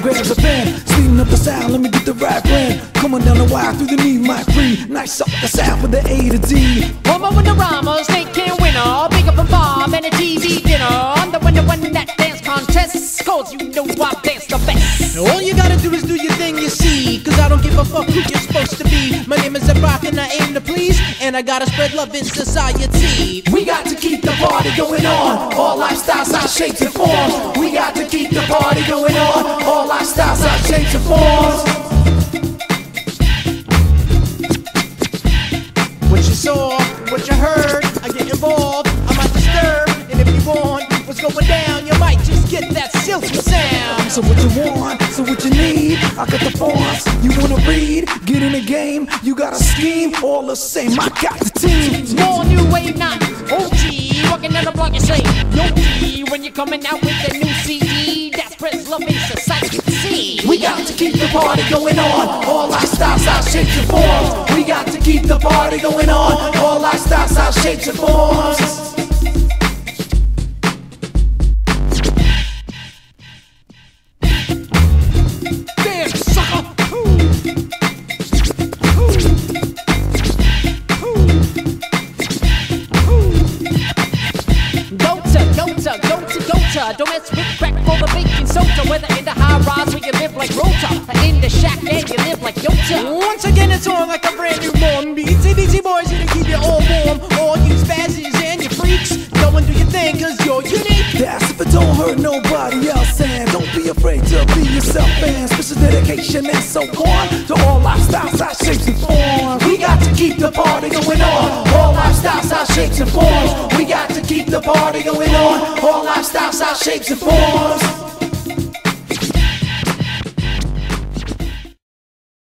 grabs a pen, speeding up the sound, let me get the right blend. Coming down the wire through the knee, mic free. Nice up the sound for the A to D. Warm up with the rhymer, snake can winner. Big up a Bob and a TV dinner. I'm the one that dance contest, cause you know I dance the best. All you gotta do is do your thing, you see. Cause I don't give a fuck who you're supposed to be. My name is Rock and I aim to please. And I gotta spread love in society. We got to keep the party going on. All lifestyles, our shapes and forms. We got to keep the party going on. All lifestyles, our shapes and forms. What you saw, what you heard, I get involved, I might disturb. And if you want what's going down, you might just get that silky sound. So what you want, so what you need, I got the forms. You wanna read, get in the game. You got a scheme, all the same, I got the team. More new wave, not OG. Walking down the block, you say, yo, G. When you're coming out with a new CD, that spreads love in society. We got to keep the party going on. All lifestyles, our shapes and forms. We got to keep the party going on. All lifestyles, our shapes and forms. Don't mess with crack for the baking soda. Whether in the high rise where you live like Rota, or in the shack and you live like Yota. Once again it's on like a brand new morning beat. CBT boys here to keep you all warm. All you spazzes and you freaks, go and do your thing cause you're unique. That's if it don't hurt nobody else. And don't be afraid to be yourself. And special dedication and so on to all lifestyles, our shapes and forms. We got to keep the party going on. All lifestyles, our shapes and forms. We got to keep the party going on. All lifestyles, our shapes and forms.